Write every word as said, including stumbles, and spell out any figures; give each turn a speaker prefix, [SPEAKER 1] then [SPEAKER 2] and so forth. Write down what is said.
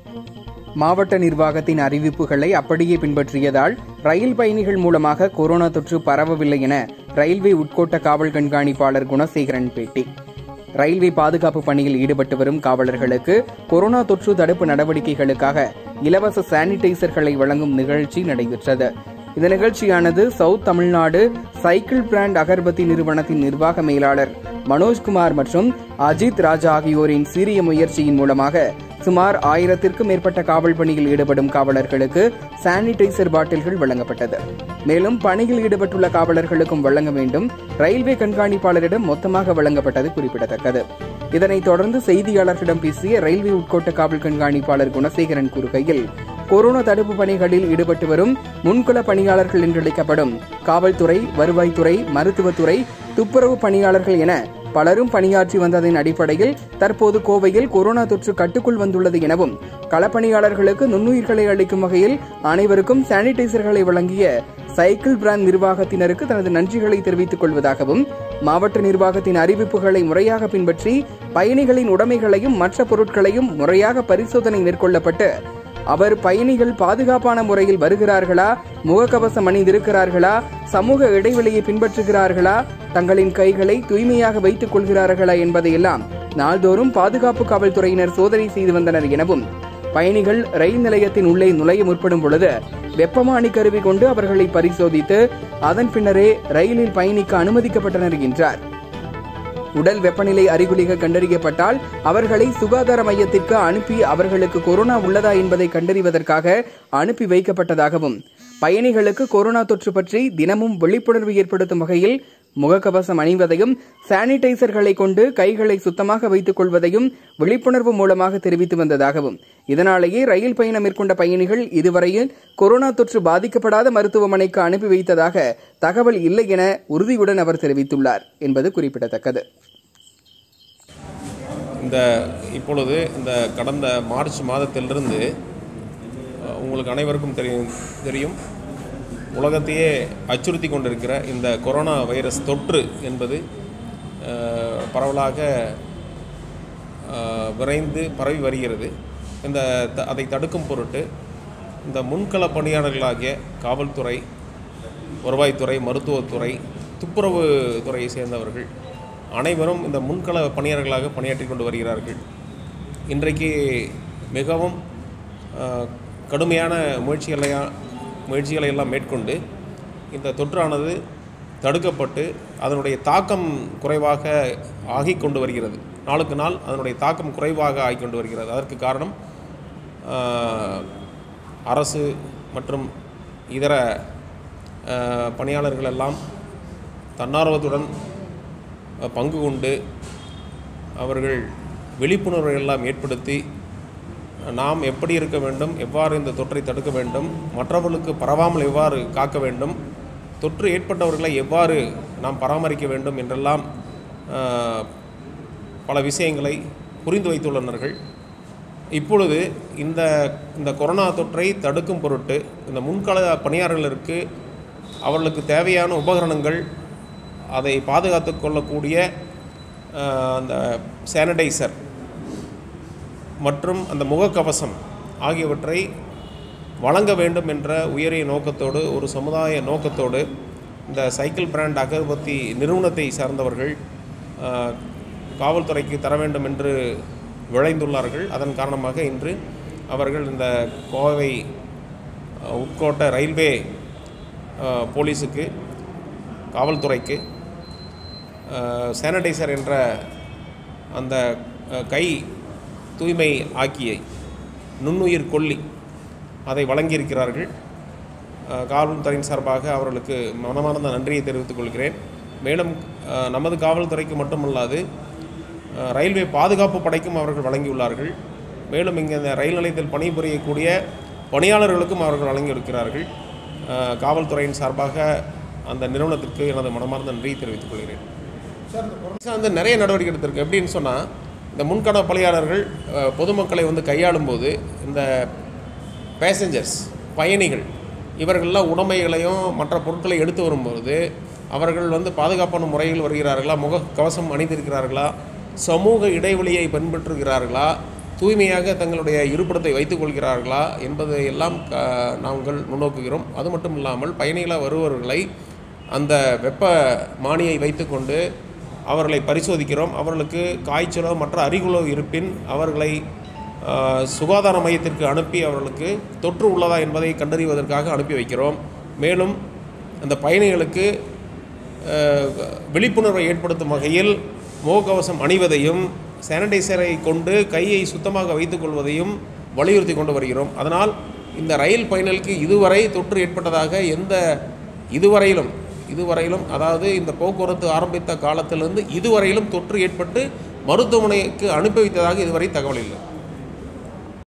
[SPEAKER 1] மாவட்ட நிர்வாகத்தின் அறிவிப்புகளை அப்படியே பின்பற்றியதால் ரயில் பயணிகள் மூலமாக கொரோனா தொற்று பரவவில்லை என ரயில்வே உட்கோட்ட காவல் கண்காணிப்பாளர் குணசேகரன் பேட்டி. ரயில்வே பாதுகாப்பு பணியில் ஈடுபட்டு வரும் காவலர்களுக்கு கொரோனா தொற்று தடுப்பு நடவடிக்கைகளுக்காக இலவச சானிடைசர்களை வழங்கும் நிகழ்ச்சி நடைபெற்றது. இந்த நிகழ்ச்சியானது south Tamil Nadu cycle brand agarbatti நிறுவனத்தின் நிர்வாக மேலாளர் மனோஜ்குமார் மற்றும் அஜித் ராஜா ஆகியோரின் சீரிய முயற்சியின் மூலமாக சுமார் ஆயிரத்திற்கும் மேற்பட்ட காவல் பணியில் ஈடுபடும் காவலர்களுக்கு சானிடைசர் பாட்டில்கள் வழங்கப்பட்டது. மேலும் பணியில் ஈடுபட்டுள்ள காவலர்களுக்கும் வழங்க வேண்டும் ரயில்வே கண்காணிப்பாளரிடம் மொத்தமாக வழங்கப்பட்டது குறிப்பிடத்தக்கது. இதனைத் தொடர்ந்து செய்தியாளர்களிடம் பேசிய ரயில்வே உட்கோட்ட காவல் கண்காணிப்பாளர் குணசேகரன் கூறுகையில், கொரோனா தடுப்பு பணிகளில் ஈடுபட்டு வரும் முன்கள பணியாளர்கள் என்றழைக்கப்படும் காவல்துறை, வருவாய்த்துறை, மருத்துவத்துறை, துப்புரவு பணியாளர்கள் என பலரும் பணியாற்றி வந்ததன் அடிப்படையில் தற்போது கோவையில் கொரோனா தொற்று கட்டுக்குள் வந்துள்ளது எனவும், களப்பணியாளர்களுக்கு நுண்ணுயிர்களை அளிக்கும் வகையில் அனைவருக்கும் சானிடைசர்களை வழங்கிய சைக்கிள் பிராண்ட் நிர்வாகத்தினருக்கு தனது நன்றிகளை தெரிவித்துக் கொள்வதாகவும், மாவட்ட நிர்வாகத்தின் அறிவிப்புகளை முறையாக பின்பற்றி பயணிகளின் உடைமைகளையும் மற்ற பொருட்களையும் முறையாக பரிசோதனை மேற்கொள்ளப்பட்டு அவர் பயணிகள் பாதுகாப்பான முறையில் வருகிறார்களா, முகக்கவசம் அணிந்திருக்கிறார்களா, சமூக இடைவெளியை பின்பற்றுகிறார்களா, தங்களின் கைகளை தூய்மையாக வைத்துக் கொள்கிறார்களா என்பதையெல்லாம் நாள்தோறும் பாதுகாப்பு காவல்துறையினர் சோதனை செய்து வந்தனர் எனவும், பயணிகள் ரயில் நிலையத்தின் உள்ளே நுழைய முற்படும் பொழுது வெப்பமானி கருவி கொண்டு அவர்களை பரிசோதித்து அதன் பின்னரே ரயிலில் பயணிக்க அனுமதிக்கப்பட்டனர் என்றார். உடல் வெப்பநிலை அறிகுறிகள் கண்டறியப்பட்டால் அவர்களை சுகாதார மையத்திற்கு அனுப்பி அவர்களுக்கு கொரோனா உள்ளதா என்பதை கண்டறிவதற்காக அனுப்பி வைக்கப்பட்டதாகவும், பயணிகளுக்கு கொரோனா தொற்று பற்றி தினமும் விழிப்புணர்வு ஏற்படுத்தும் வகையில் முகக்கவசம் அணிவதையும் சானிடைசர்களை கொண்டு கைகளை சுத்தமாக வைத்துக் கொள்வதையும் விழிப்புணர்வு மூலமாக தெரிவித்து வந்ததாகவும், இதனாலேயே ரயில் பயணம் மேற்கொண்ட பயணிகள் இதுவரையில் கொரோனா தொற்று பாதிக்கப்படாத மருத்துவமனைக்கு அனுப்பி வைத்ததாக தகவல் இல்லை என உறுதியுடன் அவர் தெரிவித்துள்ளார் என்பது குறிப்பிடத்தக்கது.
[SPEAKER 2] இந்த இப்பொழுது இந்த கடந்த மார்ச் மாதத்திலிருந்து உங்களுக்கு அனைவருக்கும் தெரியும் தெரியும் உலகத்தையே அச்சுறுத்தி கொண்டிருக்கிற இந்த கொரோனா வைரஸ் தொற்று என்பது பரவலாக விரைந்து பரவி வருகிறது. இந்த அதை தடுக்கும் பொருட்டு இந்த முன்கள பணியாளர்களாகிய காவல்துறை, வருவாய்த்துறை, மருத்துவத்துறை, துப்புரவு துறையை சேர்ந்தவர்கள் அனைவரும் இந்த முன்கள பணியாளர்களாக பணியாற்றி கொண்டு வருகிறார்கள். இன்றைக்கு மிகவும் கடுமையான முயற்சிகளை முயற்சிகளை எல்லாம் மேற்கொண்டு இந்த தொற்றானது தடுக்கப்பட்டு அதனுடைய தாக்கம் குறைவாக ஆகி கொண்டு வருகிறது. நாளுக்கு நாள் அதனுடைய தாக்கம் குறைவாக ஆகி கொண்டு வருகிறது. அதற்கு காரணம் அரசு மற்றும் இதர பணியாளர்கள் எல்லாம் தன்னார்வத்துடன் பங்கு கொண்டு அவர்கள் விழிப்புணர்வை எல்லாம் ஏற்படுத்தி நாம் எப்படி இருக்க வேண்டும், எவ்வாறு இந்த தொற்றை தடுக்க வேண்டும், மற்றவர்களுக்கு பரவாமல் எவ்வாறு காக்க வேண்டும், தொற்று ஏற்பட்டவர்களை எவ்வாறு நாம் பராமரிக்க வேண்டும் என்றெல்லாம் பல விஷயங்களை புரிந்து வைத்துள்ளனர்கள். இப்பொழுது இந்த இந்த கொரோனா தொற்றை தடுக்கும் பொருட்டு இந்த முன்கள பணியாளர்களுக்கு அவர்களுக்கு தேவையான உபகரணங்கள், அதை பாதுகாத்து கொள்ளக்கூடிய அந்த சானிடைசர் மற்றும் அந்த முகக்கவசம் ஆகியவற்றை வழங்க வேண்டும் என்ற உயரிய நோக்கத்தோடு, ஒரு சமுதாய நோக்கத்தோடு இந்த சைக்கிள் பிராண்ட் அகர்பத்தி நிறுவனத்தை சார்ந்தவர்கள் காவல்துறைக்கு தர வேண்டும் என்று விளைந்துள்ளார்கள். அதன் காரணமாக இன்று அவர்கள் இந்த கோவை உட்கோட்ட ரயில்வே போலீஸுக்கு, காவல்துறைக்கு சானிடைசர் என்ற அந்த கை தூய்மை ஆக்கியை நுண்ணுயிர் கொல்லி அதை வழங்கியிருக்கிறார்கள். காவல்துறையின் சார்பாக அவர்களுக்கு மனமார்ந்த நன்றியை தெரிவித்துக் கொள்கிறேன். மேலும் நமது காவல்துறைக்கு மட்டுமல்லாது ரயில்வே பாதுகாப்பு படைக்கும் அவர்கள் வழங்கியுள்ளார்கள். மேலும் இங்கே இந்த ரயில் நிலையத்தில் பணிபுரியக்கூடிய பணியாளர்களுக்கும் அவர்கள் வழங்கியிருக்கிறார்கள். காவல்துறையின் சார்பாக அந்த நிறுவனத்திற்கு எனது மனமார்ந்த நன்றியை தெரிவித்துக் கொள்கிறேன். சார், வந்து நிறைய நடவடிக்கை எடுத்திருக்கு. எப்படின்னு சொன்னால், இந்த முன்கள பணியாளர்கள் பொதுமக்களை வந்து கையாளும் போது இந்த பேசஞ்சர்ஸ், பயணிகள் இவர்களெல்லாம் உடைமைகளையும் மற்ற பொருட்களை எடுத்து வரும்போது அவர்கள் வந்து பாதுகாப்பான முறையில் வருகிறார்களா, முக கவசம் அணிந்திருக்கிறார்களா, சமூக இடைவெளியை பின்பற்றுகிறார்களா, தூய்மையாக தங்களுடைய இருப்பிடத்தை வைத்துக் கொள்கிறார்களா என்பதை எல்லாம் நாங்கள் முன்னோக்குகிறோம். அது மட்டும் இல்லாமல் பயணிகளாக வருபவர்களை அந்த வெப்ப மானியை வைத்துக்கொண்டு அவர்களை பரிசோதிக்கிறோம். அவர்களுக்கு காய்ச்சலோ மற்ற அறிகுறிகளோ இருப்பின் அவர்களை சுகாதார மையத்திற்கு அனுப்பி அவர்களுக்கு தொற்று உள்ளதா என்பதை கண்டறிவதற்காக அனுப்பி வைக்கிறோம். மேலும் அந்த பயணிகளுக்கு விழிப்புணர்வை ஏற்படுத்தும் வகையில் முகக்கவசம் அணிவதையும் சானிடைசரை கொண்டு கையை சுத்தமாக வைத்துக்கொள்வதையும் வலியுறுத்தி கொண்டு வருகிறோம். அதனால் இந்த ரயில் பயணிகளுக்கு இதுவரை தொற்று ஏற்பட்டதாக எந்த இதுவரையிலும் இதுவரையிலும் அதாவது இந்த போக்குவரத்து ஆரம்பித்த காலத்திலிருந்து இதுவரையிலும் தொற்று ஏற்பட்டு மருத்துவமனைக்கு அனுப்பி வைத்ததாக இதுவரை தகவல் இல்லை.